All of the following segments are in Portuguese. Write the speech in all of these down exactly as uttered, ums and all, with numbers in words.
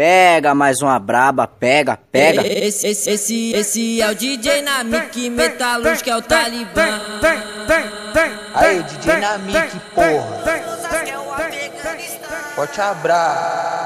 Pega mais uma braba, pega, pega. Esse, esse, esse, esse é o D J Namik, Metaluz, que é o Talibã. Aí, D J Namik, porra. Pode abrar.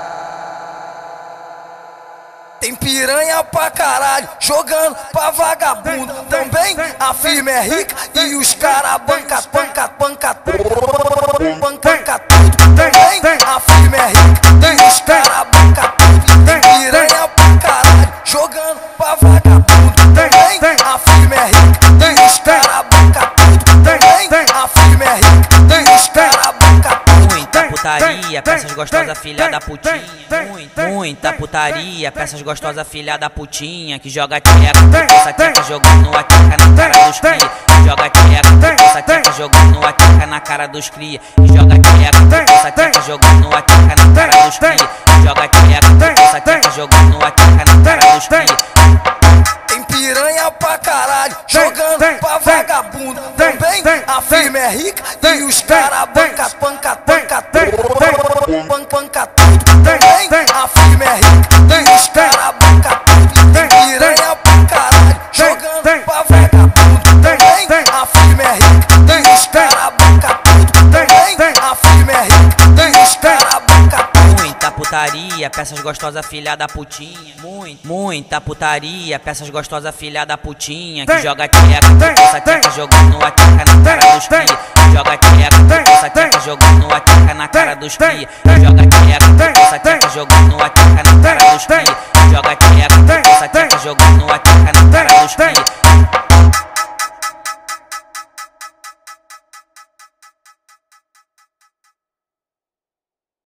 Tem piranha pra caralho, jogando pra vagabundo. Também a firma é rica e os cara banca, panca, panca, panca tudo. Também a firma é rica e os cara banca tudo. Tem piranha pra caralho, jogando pra vagabundo. Também a firma é rica e os cara banca tudo. Também a firma é rica e os cara banca tudo. Muita putaria, peças gostosas, filha da putinha. Muita, muita putaria, peças gostosas, filha da putinha. Que joga tcheca, essa tcheca jogando a tcheca na cara dos cria. Joga tcheca, essa tcheca jogando a tcheca na cara dos cria. Joga tcheca, essa tcheca jogando a tcheca na cara dos cria. Joga tcheca, essa tcheca jogando a tcheca na cara dos cria. Tem piranha pra caralho, jogando pra vagabundo. Também a firma é rica e os cara banca, panca, panca, panca, panca tudo. Também a firma é rica e os cara banca tudo. Tem piranha pra caralho, jogando pra vagabundo. Também a firma é rica e os cara banca tudo. Também a firma é rica e os cara banca tudo. Muita putaria, peças gostosas, filha da putinha. Muito, muita putaria, peças gostosas, filha da putinha. Que joga tcheca, essa tcheca jogando a tcheca na cara dos cria. Joga tcheca, essa tcheca jogando a tcheca na cara dos cria. Joga tcheca, essa tcheca jogando a tcheca na cara dos cria. Joga tcheca, essa tcheca jogando a tcheca na cara dos cria.